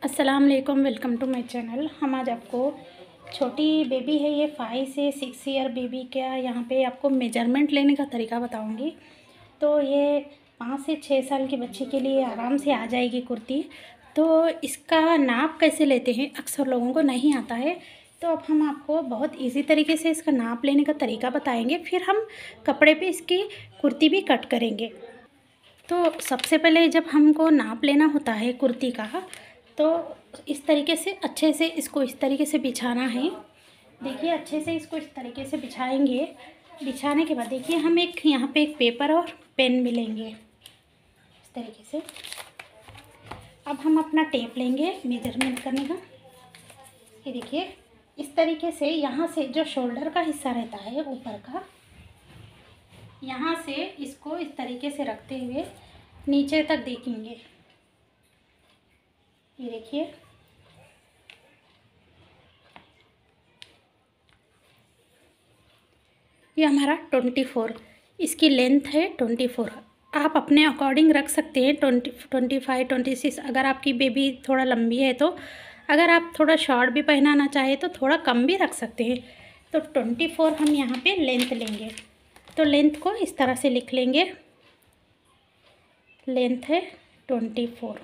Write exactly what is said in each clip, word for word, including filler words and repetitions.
अस्सलाम वालेकुम, welcome to my channel. हम आज आपको छोटी बेबी है, ये फाइव से सिक्स ईयर बेबी का यहाँ पे आपको मेजरमेंट लेने का तरीका बताऊंगी। तो ये पाँच से छः साल के बच्चे के लिए आराम से आ जाएगी कुर्ती। तो इसका नाप कैसे लेते हैं अक्सर लोगों को नहीं आता है, तो अब हम आपको बहुत इजी तरीके से इसका नाप लेने का तरीका बताएंगे। फिर हम कपड़े पे इसकी कुर्ती भी कट करेंगे। तो सबसे पहले जब हमको नाप लेना होता है कुर्ती का, तो इस तरीके से अच्छे से इसको इस तरीके से बिछाना है। देखिए अच्छे से इसको इस तरीके से बिछाएंगे। बिछाने के बाद देखिए हम एक यहाँ पे एक पेपर और पेन भी लेंगे इस तरीके से। अब हम अपना टेप लेंगे मेजरमेंट करने का। ये देखिए इस तरीके से यहाँ से जो शोल्डर का हिस्सा रहता है ऊपर का, यहाँ से इसको इस तरीके से रखते हुए नीचे तक देखेंगे। ये देखिए ये हमारा ट्वेंटी फोर इसकी लेंथ है। ट्वेंटी फोर आप अपने अकॉर्डिंग रख सकते हैं। Twenty twenty five twenty six अगर आपकी बेबी थोड़ा लंबी है तो, अगर आप थोड़ा शॉर्ट भी पहनाना चाहे तो थोड़ा कम भी रख सकते हैं। तो ट्वेंटी फोर हम यहाँ पे लेंथ लेंगे। तो लेंथ को इस तरह से लिख लेंगे। लेंथ है ट्वेंटी फोर।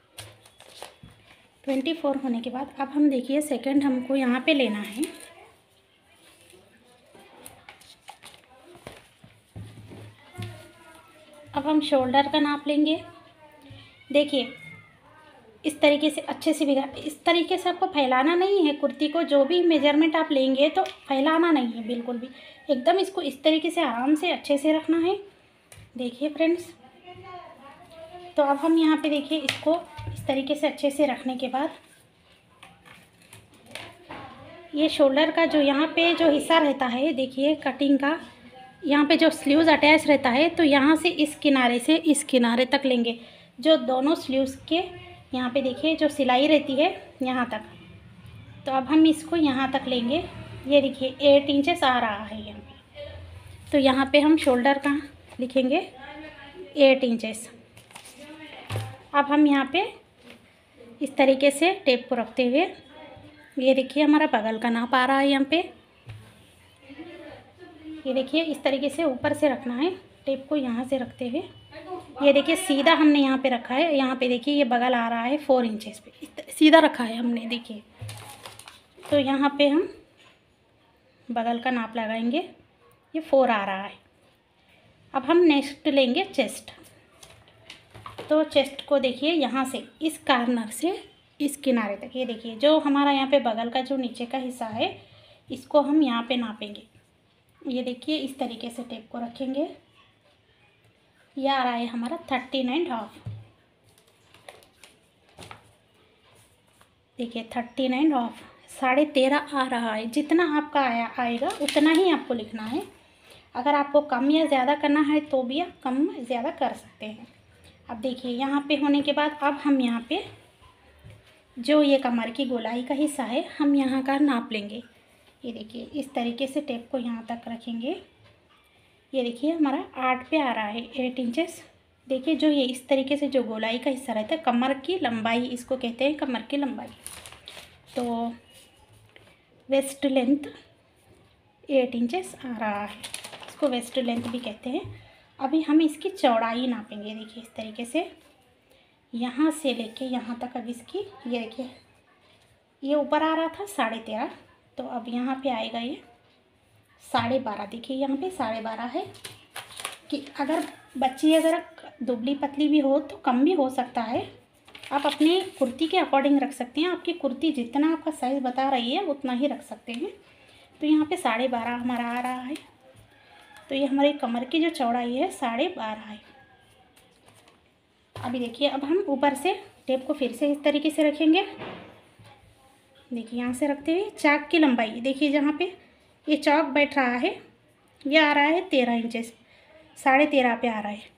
ट्वेंटी फोर होने के बाद अब हम देखिए सेकंड हमको यहाँ पे लेना है। अब हम शोल्डर का नाप लेंगे। देखिए इस तरीके से अच्छे से बिगा इस तरीके से आपको फैलाना नहीं है कुर्ती को। जो भी मेजरमेंट आप लेंगे तो फैलाना नहीं है बिल्कुल भी, एकदम इसको इस तरीके से आराम से अच्छे से रखना है। देखिए फ्रेंड्स, तो अब हम यहाँ पे देखिए इसको इस तरीके से अच्छे से रखने के बाद ये शोल्डर का जो यहाँ पे जो हिस्सा रहता है, देखिए कटिंग का यहाँ पे जो स्लीव्स अटैच रहता है, तो यहाँ से इस किनारे से इस किनारे तक लेंगे। जो दोनों स्लीव्स के यहाँ पे देखिए जो सिलाई रहती है यहाँ तक, तो अब हम इसको यहाँ तक लेंगे। ये देखिए एट इंचेस आ रहा है यहाँ पे। तो यहाँ पे हम शोल्डर का लिखेंगे एट इंचेस। अब हम यहाँ पे इस तरीके से टेप को रखते हुए, ये देखिए हमारा बगल का नाप आ रहा है यहाँ पे। ये देखिए इस तरीके से ऊपर से रखना है टेप को, यहाँ से रखते हुए ये देखिए सीधा हमने यहाँ पे रखा है। यहाँ पे देखिए ये बगल आ रहा है फोर इंचेस पे, सीधा रखा है हमने देखिए। तो यहाँ पे हम बगल का नाप लगाएंगे, ये फोर आ रहा है। अब हम नेक्स्ट लेंगे चेस्ट। तो चेस्ट को देखिए यहाँ से इस कॉर्नर से इस किनारे तक, ये देखिए जो हमारा यहाँ पे बगल का जो नीचे का हिस्सा है, इसको हम यहाँ पे नापेंगे। ये देखिए इस तरीके से टेप को रखेंगे। ये आ रहा है हमारा थर्टीन एंड हाफ। देखिए थर्टीन एंड हाफ, साढ़े तेरह आ रहा है। जितना आपका आया आएगा उतना ही आपको लिखना है। अगर आपको कम या ज़्यादा करना है तो भी आप कम ज़्यादा कर सकते हैं। अब देखिए यहाँ पे होने के बाद अब हम यहाँ पे जो ये कमर की गोलाई का हिस्सा है, हम यहाँ का नाप लेंगे। ये देखिए इस तरीके से टेप को यहाँ तक रखेंगे। ये देखिए हमारा आठ पे आ रहा है, एट इंचेस। देखिए जो ये इस तरीके से जो गोलाई का हिस्सा रहता है, कमर की लंबाई इसको कहते हैं, कमर की लंबाई। तो वेस्ट लेंथ एट इंचेस आ रहा है, इसको वेस्ट लेंथ भी कहते हैं। अभी हम इसकी चौड़ाई नापेंगे। देखिए इस तरीके से यहाँ से लेके यहाँ तक। अब इसकी ये देखिए ये ऊपर आ रहा था साढ़े तेरह, तो अब यहाँ पे आएगा ये साढ़े बारह। देखिए यहाँ पे साढ़े बारह है। कि अगर बच्ची अगर दुबली पतली भी हो तो कम भी हो सकता है। आप अपनी कुर्ती के अकॉर्डिंग रख सकते हैं। आपकी कुर्ती जितना आपका साइज़ बता रही है उतना ही रख सकते हैं। तो यहाँ पे साढ़े बारह हमारा आ रहा है। तो ये हमारी कमर की जो चौड़ाई है साढ़े बारह है। अभी देखिए अब हम ऊपर से टेप को फिर से इस तरीके से रखेंगे। देखिए यहाँ से रखते हुए चाक की लंबाई, देखिए जहाँ पे ये चौक बैठ रहा है ये आ रहा है तेरह इंचेस, साढ़े तेरह पे आ रहा है।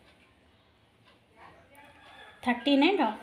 Thirteen and half.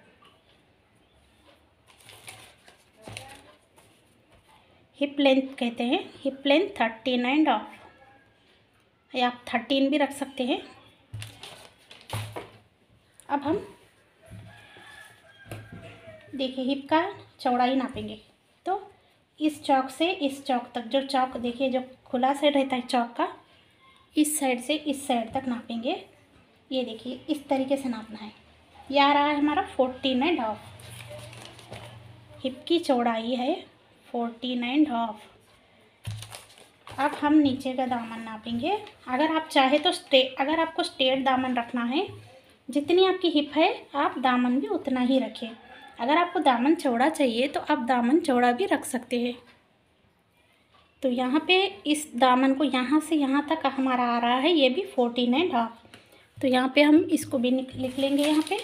Hip length कहते हैं, hip length thirteen and half, या आप थर्टीन भी रख सकते हैं। अब हम देखिए हिप का चौड़ाई नापेंगे तो इस चौक से इस चौक तक, जो चौक देखिए जो खुला साइड रहता है चौक का, इस साइड से इस साइड तक नापेंगे। ये देखिए इस तरीके से नापना है। ये आ रहा है हमारा फोर्टीन एंड हाफ, हिप की चौड़ाई है फोर्टीन एंड हाफ। अब हम नीचे का दामन नापेंगे। अगर आप चाहे तो स्टे अगर आपको स्ट्रेट दामन रखना है, जितनी आपकी हिप है आप दामन भी उतना ही रखें। अगर आपको दामन चौड़ा चाहिए तो आप दामन चौड़ा भी रख सकते हैं। तो यहाँ पे इस दामन को यहाँ से यहाँ तक हमारा आ रहा है, ये भी फोर्टीन एंड हाफ। तो यहाँ पे हम इसको भी लिख लेंगे। यहाँ पे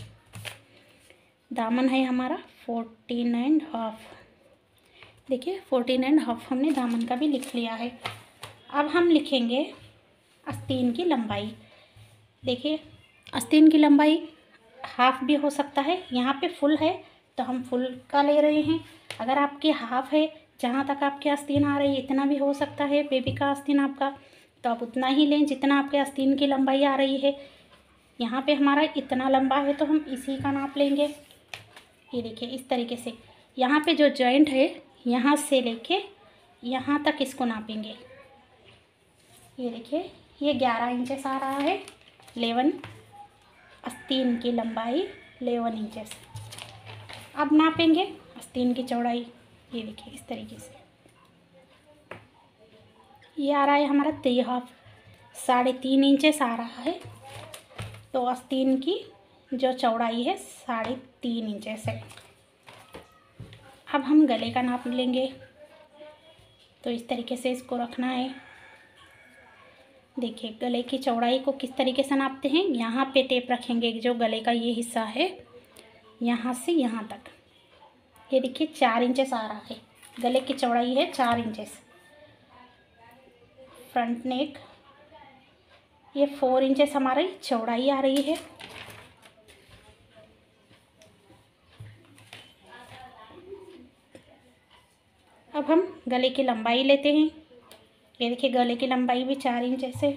दामन है हमारा फोर्टीन एंड हाफ। देखिए फोर्टीन एंड हाफ हमने दामन का भी लिख लिया है। अब हम लिखेंगे आस्तीन की लंबाई। देखिए आस्तीन की लंबाई हाफ भी हो सकता है, यहाँ पे फुल है तो हम फुल का ले रहे हैं। अगर आपकी हाफ है, जहाँ तक आपके आस्तीन आ रही है इतना भी हो सकता है बेबी का आस्तीन आपका, तो आप उतना ही लें जितना आपके आस्तीन की लंबाई आ रही है। यहाँ पे हमारा इतना लंबा है तो हम इसी का नाप लेंगे। ये देखिए इस तरीके से यहाँ पे जो जॉइंट है यहाँ से लेके यहाँ तक इसको नापेंगे। ये देखिए ये ग्यारह इंचेस आ रहा है। इलेवन आस्तीन की लंबाई इलेवन इंचेस। अब नापेंगे आस्तीन की चौड़ाई। ये देखिए इस तरीके से ये आ रहा है हमारा थ्री हाफ, साढ़े तीन इंचेस आ रहा है। तो आस्तीन की जो चौड़ाई है साढ़े तीन इंचेस है। अब हम गले का नाप लेंगे। तो इस तरीके से इसको रखना है। देखिए गले की चौड़ाई को किस तरीके से नापते हैं। यहाँ पे टेप रखेंगे, जो गले का ये हिस्सा है यहाँ से यहाँ तक। ये देखिए चार इंचेस आ रहा है, गले की चौड़ाई है चार इंचेस। फ्रंट नेक ये फोर इंचेस हमारी चौड़ाई आ रही है। अब हम गले की लंबाई लेते हैं। ये देखिए गले की लंबाई भी चार इंचेस है,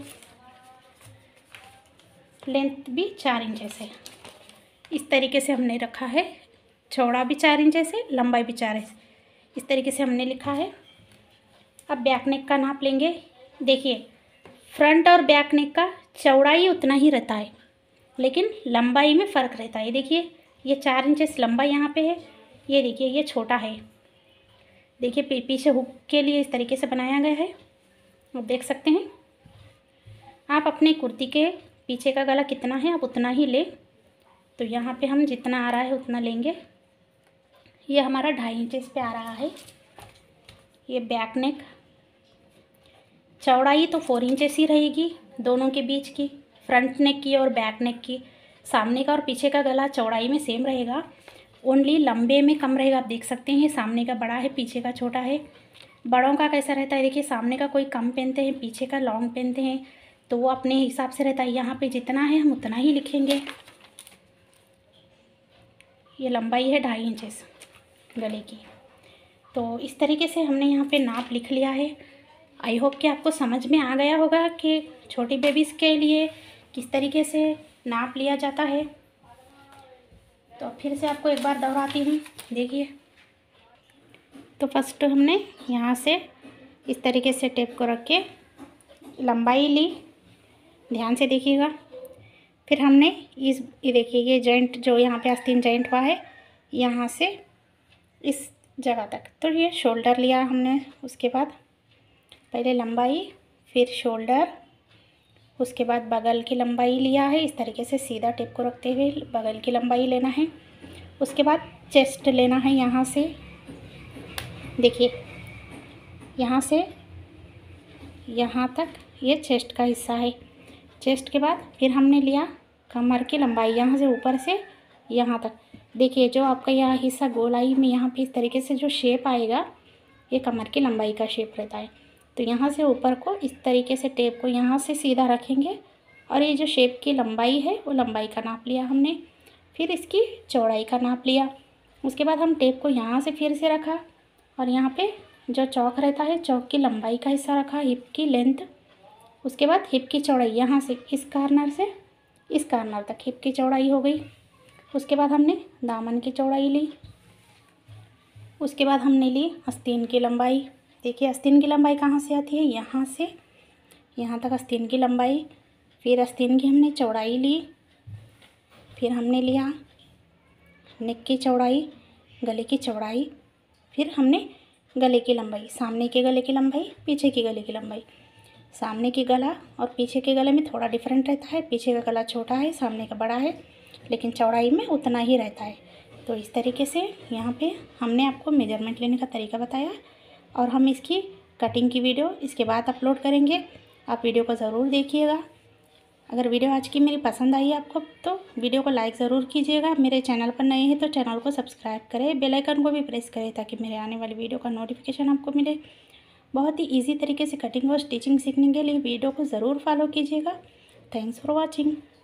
लेंथ भी चार इंचेस है। इस तरीके से हमने रखा है। चौड़ा भी चार इंचेस है, लंबाई भी चार इंच, इस तरीके से हमने लिखा है। अब बैक नेक का नाप लेंगे। देखिए फ्रंट और बैक नेक का चौड़ाई उतना ही रहता है, लेकिन लंबाई में फ़र्क रहता है। देखिए ये चार इंचेस लंबाई यहाँ पे है, ये देखिए ये छोटा है। देखिए पीछे हुक के लिए इस तरीके से बनाया गया है, आप देख सकते हैं। आप अपने कुर्ती के पीछे का गला कितना है आप उतना ही लें। तो यहाँ पे हम जितना आ रहा है उतना लेंगे। ये हमारा ढाई इंचेस पे आ रहा है। ये बैक नेक चौड़ाई तो फोर इंचेस ही रहेगी दोनों के बीच की, फ्रंट नेक की और बैक नेक की। सामने का और पीछे का गला चौड़ाई में सेम रहेगा, ओनली लंबे में कम रहेगा। आप देख सकते हैं सामने का बड़ा है पीछे का छोटा है। बड़ों का कैसा रहता है, देखिए सामने का कोई कम पहनते हैं, पीछे का लॉन्ग पहनते हैं, तो वो अपने हिसाब से रहता है। यहाँ पे जितना है हम उतना ही लिखेंगे। ये लंबाई है ढाई इंचेस गले की। तो इस तरीके से हमने यहाँ पे नाप लिख लिया है। आई होप कि आपको समझ में आ गया होगा कि छोटी बेबीज़ के लिए किस तरीके से नाप लिया जाता है। तो फिर से आपको एक बार दोहराती हूँ। देखिए तो फर्स्ट हमने यहाँ से इस तरीके से टेप को रख के लंबाई ली, ध्यान से देखिएगा। फिर हमने इस ये देखिए ये जॉइंट जो यहाँ पे आस्तीन जॉइंट हुआ है यहाँ से इस जगह तक, तो ये शोल्डर लिया हमने। उसके बाद पहले लंबाई फिर शोल्डर, उसके बाद बगल की लंबाई लिया है। इस तरीके से सीधा टेप को रखते हुए बगल की लंबाई लेना है। उसके बाद चेस्ट लेना है यहाँ से। देखिए यहाँ से यहाँ तक ये चेस्ट का हिस्सा है। चेस्ट के बाद फिर हमने लिया कमर की लंबाई, यहाँ से ऊपर से यहाँ तक। देखिए जो आपका यह हिस्सा गोलाई में यहाँ पे इस तरीके से जो शेप आएगा ये कमर की लंबाई का शेप रहता है। तो यहाँ से ऊपर को इस तरीके से टेप को यहाँ से सीधा रखेंगे और ये जो शेप की लंबाई है वो लंबाई का नाप लिया हमने। फिर इसकी चौड़ाई का नाप लिया। उसके बाद हम टेप को यहाँ से फिर से रखा और यहाँ पे जो चौक रहता है चौक की लंबाई का हिस्सा रखा, हिप की लेंथ। उसके बाद हिप की चौड़ाई यहाँ से इस कॉर्नर से इस कॉर्नर तक हिप की चौड़ाई हो गई। उसके बाद हमने दामन की चौड़ाई ली। उसके बाद हमने ली आस्तीन की लंबाई। देखिए आस्तीन की लंबाई कहाँ से आती है, यहाँ से यहाँ तक आस्तीन की लंबाई। फिर आस्तीन की हमने चौड़ाई ली, फिर हमने लिया नेक की चौड़ाई, गले की चौड़ाई, फिर हमने गले की लंबाई, सामने के गले की लंबाई, पीछे की गले की लंबाई। सामने की गला और पीछे के गले में थोड़ा डिफरेंट रहता है, पीछे का गला छोटा है, सामने का बड़ा है, लेकिन चौड़ाई में उतना ही रहता है। तो इस तरीके से यहाँ पे हमने आपको मेजरमेंट लेने का तरीका बताया और हम इसकी कटिंग की वीडियो इसके बाद अपलोड करेंगे। आप वीडियो को ज़रूर देखिएगा। अगर वीडियो आज की मेरी पसंद आई आपको तो वीडियो को लाइक ज़रूर कीजिएगा। मेरे चैनल पर नए हैं तो चैनल को सब्सक्राइब करें, बेल आइकन को भी प्रेस करें ताकि मेरे आने वाली वीडियो का नोटिफिकेशन आपको मिले। बहुत ही इजी तरीके से कटिंग और स्टिचिंग सीखने के लिए वीडियो को ज़रूर फॉलो कीजिएगा। Thanks for watching.